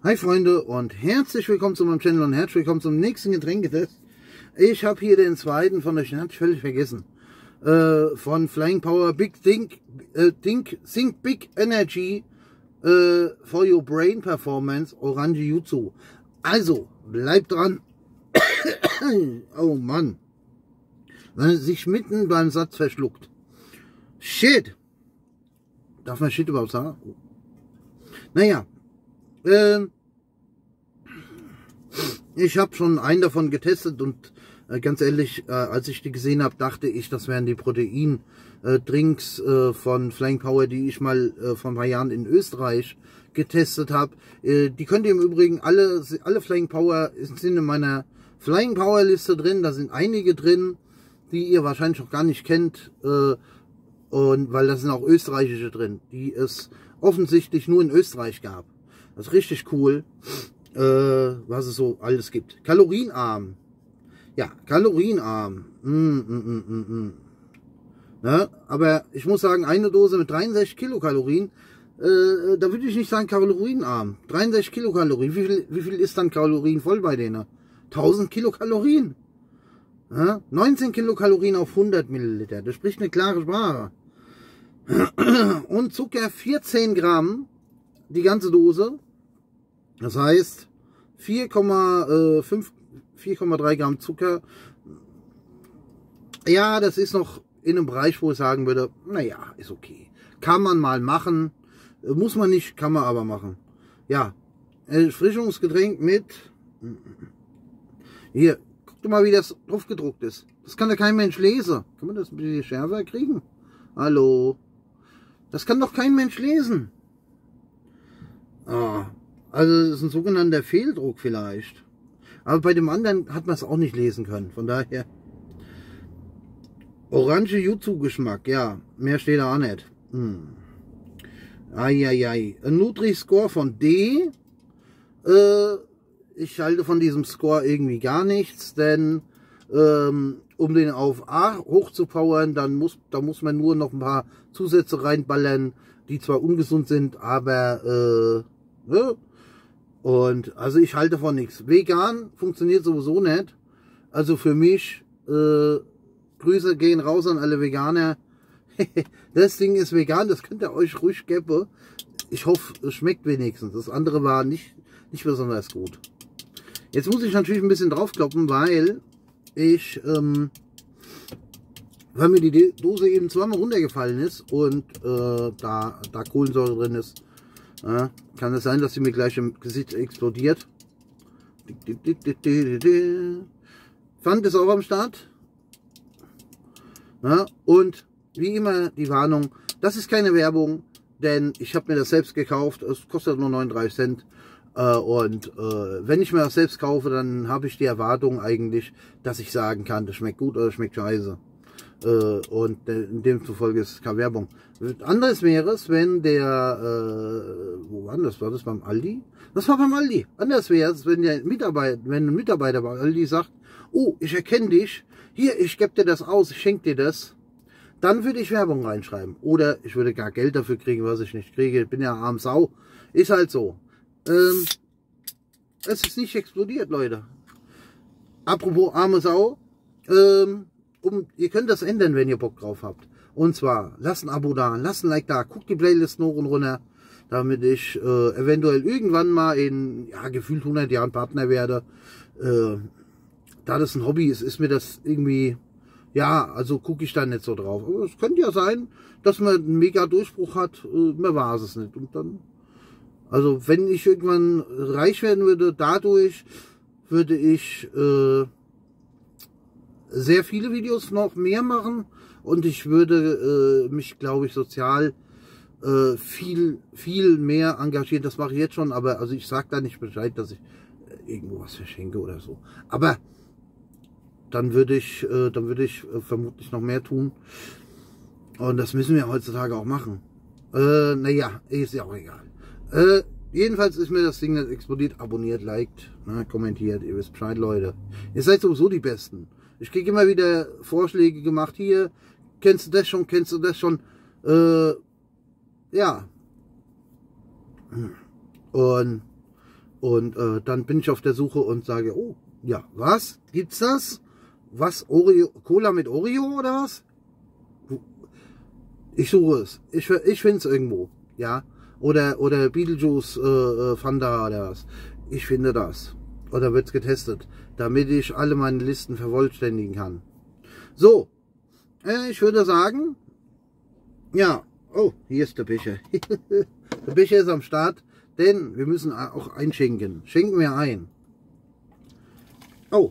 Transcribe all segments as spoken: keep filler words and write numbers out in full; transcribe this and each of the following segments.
Hi Freunde und herzlich willkommen zu meinem Channel und herzlich willkommen zum nächsten Getränketest. Ich habe hier den zweiten von euch, den hatte ich völlig vergessen. Äh, von Flying Power Big Think, äh, Think, Think Big Energy äh, for Your Brain Performance Orange Yuzu. Also, bleibt dran. Oh Mann. Wenn es sich mitten beim Satz verschluckt. Shit. Darf man Shit überhaupt sagen? Naja. Ähm, ich habe schon einen davon getestet und äh, ganz ehrlich, äh, als ich die gesehen habe, dachte ich, das wären die Protein-Drinks äh, von Flying Power, die ich mal äh, vor ein paar Jahren in Österreich getestet habe. Äh, die könnt ihr im Übrigen, alle, alle Flying Power sind in meiner Flying Power Liste drin. Da sind einige drin, die ihr wahrscheinlich auch gar nicht kennt. Äh, und weil da sind auch österreichische drin, die es offensichtlich nur in Österreich gab. Das ist richtig cool, äh, was es so alles gibt. Kalorienarm. Ja, kalorienarm. Mm, mm, mm, mm, mm. Ne? Aber ich muss sagen, eine Dose mit dreiundsechzig Kilokalorien, äh, da würde ich nicht sagen kalorienarm. dreiundsechzig Kilokalorien. Wie viel, wie viel ist dann Kalorien voll bei denen? tausend Kilokalorien. Ja? neunzehn Kilokalorien auf hundert Milliliter. Das spricht eine klare Sprache. Und Zucker vierzehn Gramm. Die ganze Dose. Das heißt vier Komma fünf, vier Komma drei Gramm Zucker. Ja, das ist noch in einem Bereich, wo ich sagen würde, naja, ist okay. Kann man mal machen. Muss man nicht, kann man aber machen. Ja, Erfrischungsgetränk mit... Hier, guck mal, wie das drauf gedruckt ist. Das kann ja kein Mensch lesen. Kann man das ein bisschen schärfer kriegen? Hallo? Das kann doch kein Mensch lesen. Ah, also das ist ein sogenannter Fehldruck vielleicht. Aber bei dem anderen hat man es auch nicht lesen können. Von daher. Orange Yuzu Geschmack, ja. Mehr steht da auch nicht. Hm. Eieiei. Ein Nutri-Score von D. Äh, ich halte von diesem Score irgendwie gar nichts, denn ähm, um den auf A hochzupowern, dann muss, da muss man nur noch ein paar Zusätze reinballern, die zwar ungesund sind, aber äh, ne? Und also ich halte von nichts. Vegan funktioniert sowieso nicht. Also für mich, äh, Grüße gehen raus an alle Veganer. Das Ding ist vegan, das könnt ihr euch ruhig geben. Ich hoffe, es schmeckt wenigstens. Das andere war nicht, nicht besonders gut. Jetzt muss ich natürlich ein bisschen draufkloppen, weil ich, ähm, weil mir die Dose eben zweimal runtergefallen ist und äh, da, da Kohlensäure drin ist. Ja, kann es sein, dass sie mir gleich im Gesicht explodiert. Pfand ist auch am Start. Ja, und wie immer die Warnung, das ist keine Werbung, denn ich habe mir das selbst gekauft. Es kostet nur neununddreißig Cent. Äh, und äh, wenn ich mir das selbst kaufe, dann habe ich die Erwartung eigentlich, dass ich sagen kann, das schmeckt gut oder das schmeckt scheiße. Äh, und in dem zufolge ist es keine Werbung. Anderes wäre es, wenn der, äh, wo war das? War das beim Aldi? Das war beim Aldi. Anders wäre es, wenn der Mitarbeiter, wenn ein Mitarbeiter bei Aldi sagt, oh, ich erkenne dich, hier, ich gebe dir das aus, ich schenke dir das. Dann würde ich Werbung reinschreiben. Oder ich würde gar Geld dafür kriegen, was ich nicht kriege. Ich bin ja arm Sau. Ist halt so. Ähm, es ist nicht explodiert, Leute. Apropos arme Sau, ähm, Um, ihr könnt das ändern, wenn ihr Bock drauf habt. Und zwar, lasst ein Abo da, lasst ein Like da, guckt die Playlist hoch und runter, damit ich äh, eventuell irgendwann mal in, ja, gefühlt hundert Jahren Partner werde. Äh, da das ein Hobby ist, ist mir das irgendwie, ja, also gucke ich da nicht so drauf. Aber es könnte ja sein, dass man einen mega Durchbruch hat, äh, mehr war es nicht. Und dann, also wenn ich irgendwann reich werden würde, dadurch würde ich, äh, sehr viele Videos noch mehr machen und ich würde äh, mich, glaube ich, sozial äh, viel, viel mehr engagieren. Das mache ich jetzt schon, aber also ich sage da nicht Bescheid, dass ich äh, irgendwo was verschenke oder so. Aber dann würde ich, äh, dann würde ich äh, vermutlich noch mehr tun. Und das müssen wir heutzutage auch machen. Äh, naja, ist ja auch egal. Äh, jedenfalls ist mir das Ding nicht explodiert. Abonniert, liked, ne, kommentiert. Ihr wisst Bescheid, Leute. Ihr seid sowieso die Besten. Ich kriege immer wieder Vorschläge gemacht, hier, kennst du das schon, kennst du das schon, äh, ja. Und Und äh, dann bin ich auf der Suche und sage, oh, ja, was? Gibt's das? Was? Oreo, Cola mit Oreo oder was? Ich suche es. Ich, ich finde es irgendwo. Ja. Oder, oder Beetlejuice äh, Fanta oder was. Ich finde das. Oder wird es getestet, damit ich alle meine Listen vervollständigen kann. So. Äh, ich würde sagen, ja. Oh, hier ist der Becher. Der Becher ist am Start, denn wir müssen auch einschenken. Schenken wir ein. Oh.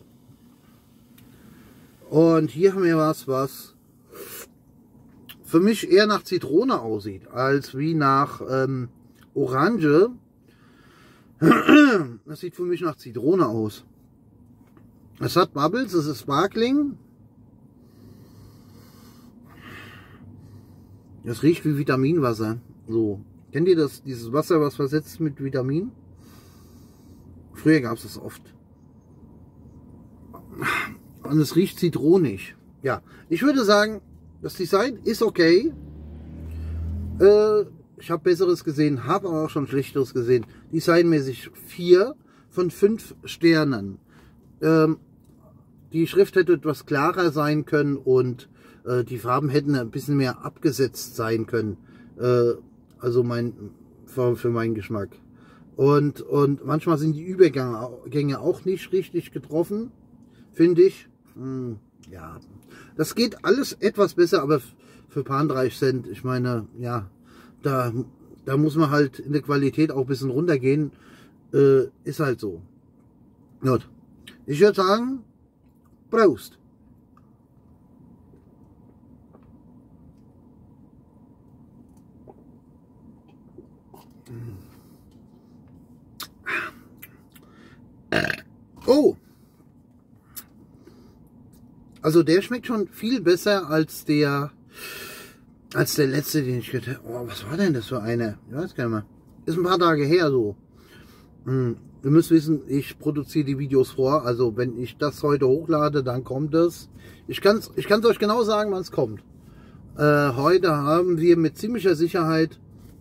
Und hier haben wir was, was für mich eher nach Zitrone aussieht, als wie nach ähm, Orange. Das sieht für mich nach Zitrone aus. Es hat Bubbles, es ist Sparkling. Das riecht wie Vitaminwasser. So. Kennt ihr das? Dieses Wasser, was versetzt mit Vitamin? Früher gab es das oft. Und es riecht zitronig. Ja, ich würde sagen, das Design ist okay. Äh, ich habe Besseres gesehen, habe aber auch schon Schlechteres gesehen. Designmäßig vier von fünf Sternen. Ähm, die Schrift hätte etwas klarer sein können und äh, die Farben hätten ein bisschen mehr abgesetzt sein können. Äh, also mein, für, für meinen Geschmack. Und, und manchmal sind die Übergänge auch nicht richtig getroffen, finde ich. Hm, ja, das geht alles etwas besser, aber für paar dreißig Cent, ich meine, ja, da, da muss man halt in der Qualität auch ein bisschen runtergehen. Äh, ist halt so. Gut. Ich würde sagen, Prost. Oh! Also der schmeckt schon viel besser als der als der letzte, den ich getestet habe. Oh, was war denn das für eine? Ich weiß gar nicht mehr. Ist ein paar Tage her so. Hm. Ihr müsst wissen, ich produziere die Videos vor. Also wenn ich das heute hochlade, dann kommt es. Ich kann es ich kann's euch genau sagen, wann es kommt. Äh, heute haben wir mit ziemlicher Sicherheit,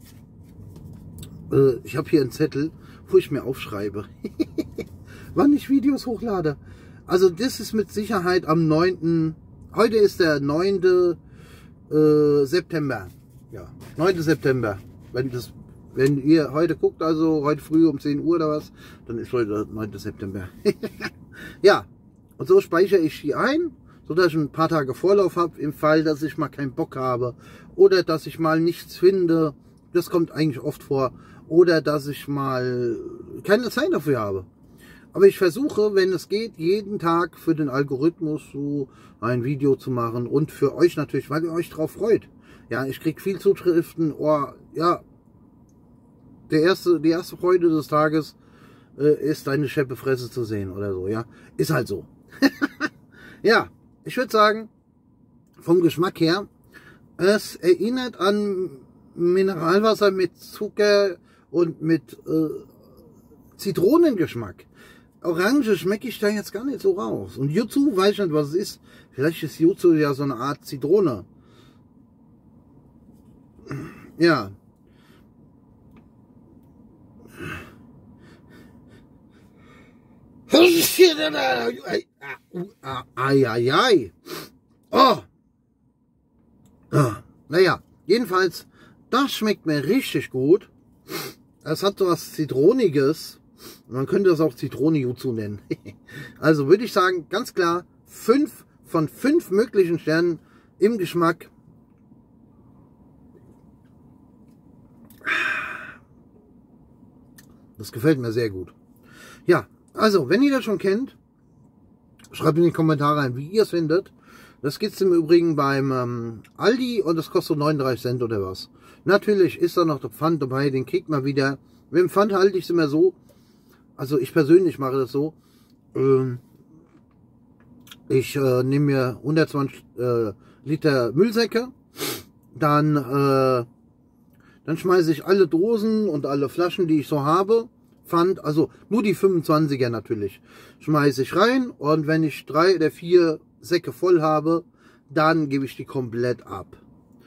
äh, ich habe hier einen Zettel, wo ich mir aufschreibe, wann ich Videos hochlade. Also das ist mit Sicherheit am neunten Heute ist der neunte Äh, September. Ja, neunte September. Wenn, das, wenn ihr heute guckt, also heute früh um zehn Uhr oder was, dann ist heute der neunte September. Ja, und so speichere ich die ein, sodass ich ein paar Tage Vorlauf habe, im Fall, dass ich mal keinen Bock habe oder dass ich mal nichts finde. Das kommt eigentlich oft vor. Oder dass ich mal keine Zeit dafür habe. Aber ich versuche, wenn es geht, jeden Tag für den Algorithmus so ein Video zu machen und für euch natürlich, weil ihr euch drauf freut. Ja, ich kriege viel Zuschriften. Oh, ja, der erste, die erste Freude des Tages äh, ist, deine scheppe Fresse zu sehen oder so. Ja, ist halt so. Ja, ich würde sagen, vom Geschmack her, es erinnert an Mineralwasser mit Zucker und mit äh, Zitronengeschmack. Orange schmecke ich da jetzt gar nicht so raus. Und Yuzu, weiß ich nicht, was es ist. Vielleicht ist Yuzu ja so eine Art Zitrone. Ja. Eieiei. Oh. Naja, jedenfalls, das schmeckt mir richtig gut. Es hat so was Zitroniges. Man könnte das auch Zitrone-Yuzu nennen. Also würde ich sagen, ganz klar, fünf von fünf möglichen Sternen im Geschmack. Das gefällt mir sehr gut. Ja, also, wenn ihr das schon kennt, schreibt in die Kommentare rein, wie ihr es findet. Das gibt es im Übrigen beim ähm, Aldi und das kostet neununddreißig Cent oder was. Natürlich ist da noch der Pfand dabei, den kriegt man wieder. Mit dem Pfand halte ich es immer so. Also ich persönlich mache das so. Ähm, ich äh, nehme mir hundertzwanzig äh, Liter Müllsäcke. Dann, äh, dann schmeiße ich alle Dosen und alle Flaschen, die ich so habe, Pfand, also nur die fünfundzwanziger natürlich, schmeiße ich rein. Und wenn ich drei oder vier Säcke voll habe, dann gebe ich die komplett ab.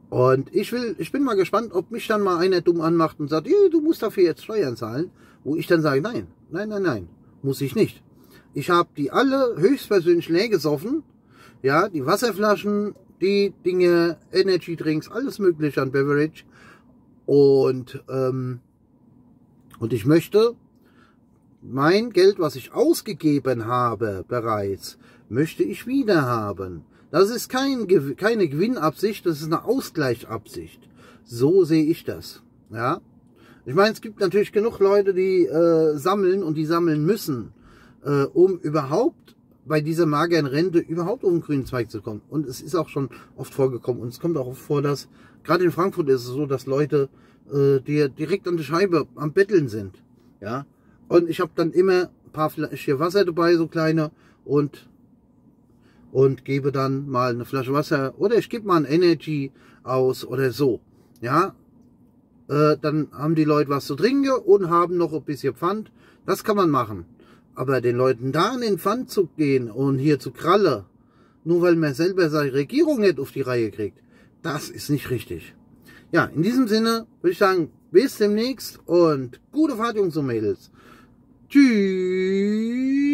Und ich will, ich bin mal gespannt, ob mich dann mal einer dumm anmacht und sagt, du musst dafür jetzt Steuern zahlen. Wo ich dann sage, nein, nein, nein, nein, muss ich nicht. Ich habe die alle höchstpersönlich leer gesoffen. Ja, die Wasserflaschen, die Dinge, Energy Drinks, alles mögliche an Beverage. Und, ähm, und ich möchte mein Geld, was ich ausgegeben habe bereits, möchte ich wieder haben. Das ist kein, keine Gewinnabsicht, das ist eine Ausgleichsabsicht. So sehe ich das. Ja, ich meine, es gibt natürlich genug Leute, die äh, sammeln und die sammeln müssen, äh, um überhaupt bei dieser mageren Rente überhaupt auf den grünen Zweig zu kommen. Und es ist auch schon oft vorgekommen. Und es kommt auch oft vor, dass, gerade in Frankfurt ist es so, dass Leute, äh, die direkt an der Scheibe am Betteln sind. Ja, und ich habe dann immer ein paar Flaschen Wasser dabei, so kleine, und und gebe dann mal eine Flasche Wasser oder ich gebe mal ein Energy aus oder so. Ja, äh, dann haben die Leute was zu trinken und haben noch ein bisschen Pfand. Das kann man machen. Aber den Leuten da in den Pfand zu gehen und hier zu kralle, nur weil man selber seine Regierung nicht auf die Reihe kriegt, das ist nicht richtig. Ja, in diesem Sinne würde ich sagen, bis demnächst und gute Fahrt, Jungs und Mädels. Tschüss.